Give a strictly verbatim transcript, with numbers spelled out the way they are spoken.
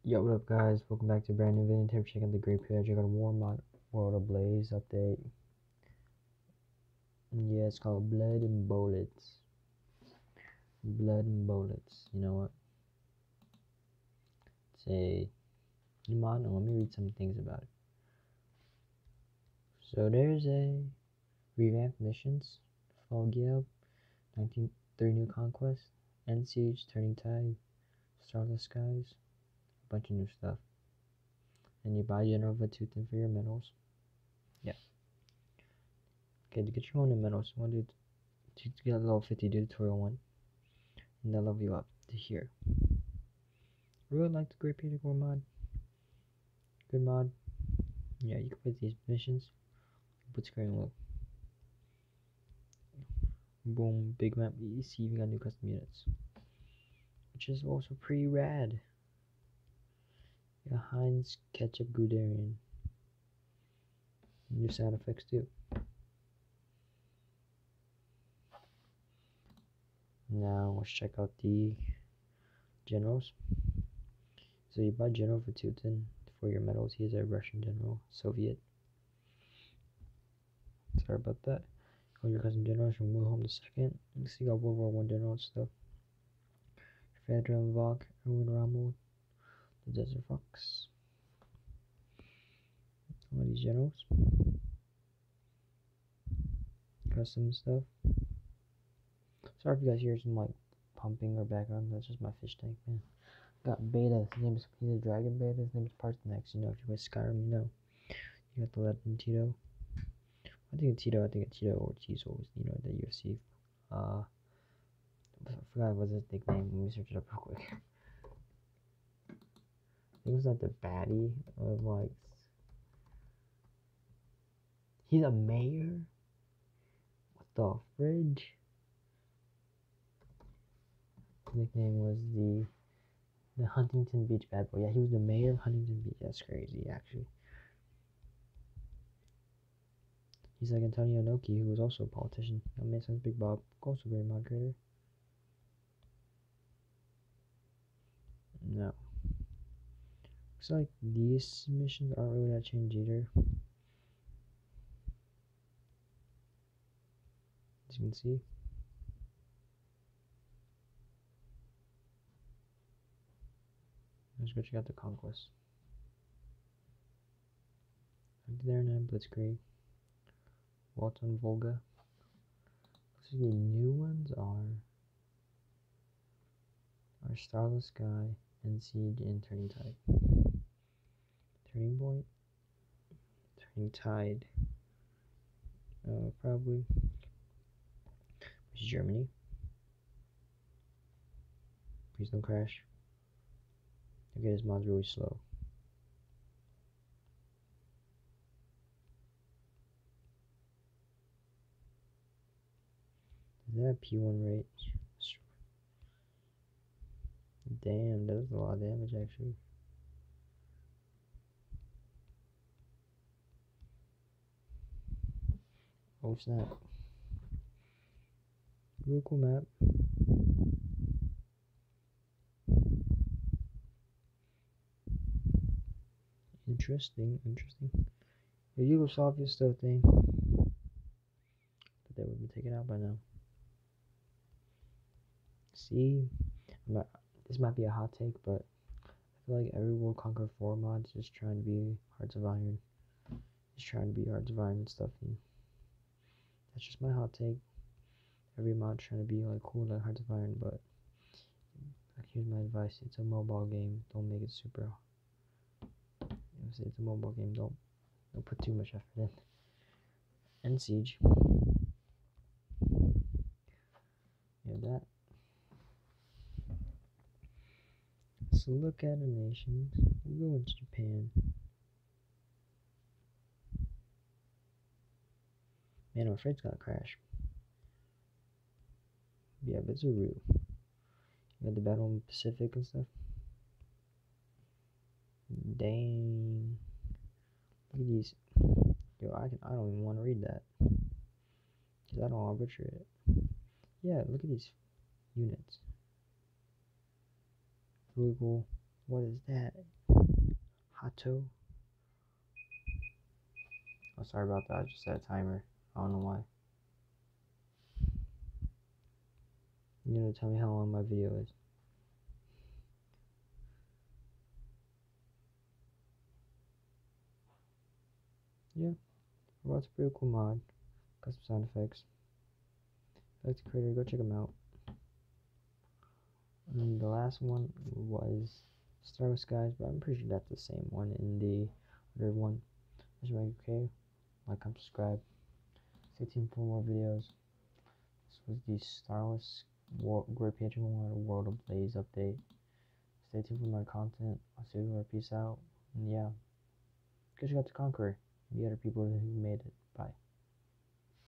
Yo, what up guys, welcome back to a brand new video. Today we're checking the great page. I got a War Mod World Ablaze update. Yeah, it's called Blood and Bullets. Blood and Bullets, you know what? It's a new mod, and let me read some things about it. So there's a revamped missions, Fog Yelp, nineteen three new conquest, End Siege, Turning Tide, Starless Skies, a bunch of new stuff. And you buy General Vatutin for your medals. Yeah. Okay, to get your own new medals, you want to, do to get level fifty, do tutorial one. And they'll level you up to here. I really like the Great Patriotic mod. Good mod. Yeah, you can put these missions. Put screen look. Boom, big map. You see, you got new custom units, which is also pretty rad. Yeah, Heinz Ketchup Guderian. New sound effects too. Now let's check out the generals. So you buy General Vatutin for your medals. He is a Russian general, Soviet. Sorry about that. All your custom generals from Wilhelm the Second. You see, you got World War One general stuff. Fedor Vog, Erwin Rommel, the Desert Fox. All these generals. Custom stuff. Sorry if you guys hear some like pumping or background. That's just my fish tank, man. Got Beta. His name is he's a dragon Beta. His name is Parthenex. You know, if you play Skyrim, you know. You got the Legend Tito. I think it's Tito. I think it's Tito or Tizo. You know, the U F C. Uh, I forgot what his nickname. Let me search it up real quick. He was like the baddie of like. He's a mayor. What the fridge? His nickname was the the Huntington Beach bad boy. Yeah, he was the mayor of Huntington Beach. That's crazy, actually. He's like Antonio Inoki, who was also a politician. That makes sense. Big Bob, also great mod creator. No. Looks like these missions aren't really that changed either. As you can see. Let's go check out the conquest. There now, Blitzkrieg. Walton Volga. So the new ones are are Starless Sky, End Siege, and Turning Tide. Turning Point, Turning Tide. Uh, probably. Which is Germany. Please don't crash. Okay, this mod's really slow. Is that a P one rate? Damn, that was a lot of damage actually. Oh snap. Real cool map. Interesting, interesting. The Yugoslavia still thing. But they would be taken out by now. See, I'm not, this might be a hot take, but I feel like every World Conqueror four mod is just trying to be Hearts of Iron. Just trying to be Hearts of Iron and stuff. And that's just my hot take. Every mod trying to be like cool like Hearts of Iron, but like, here's my advice: it's a mobile game. Don't make it super. You know, say it's a mobile game. Don't don't put too much effort in. End Siege. You have that. So look at the nations. We'll go into Japan. Man, I'm afraid it's gonna crash. Yeah, but it's a root. You got the battle in the Pacific and stuff. Dang. Look at these. Yo, I can I don't even want to read that. Cause I don't want to butcher it. Yeah, look at these units. Really cool. What is that? Hato. Oh, sorry about that. I just set a timer. I don't know why. You know, tell me how long my video is. Yeah, Robot's a pretty cool mod. Got some sound effects. If you like the creator, go check him out. And the last one was Star Skies, but I'm pretty sure that's the same one in the other one. That's right, okay. Like, comment, subscribe. Stay tuned for more videos. This was the Starless World, Great Patriotic World Ablaze update. Stay tuned for more content. I'll see you later. Peace out. And yeah, go check out the Conqueror and the other people who made it.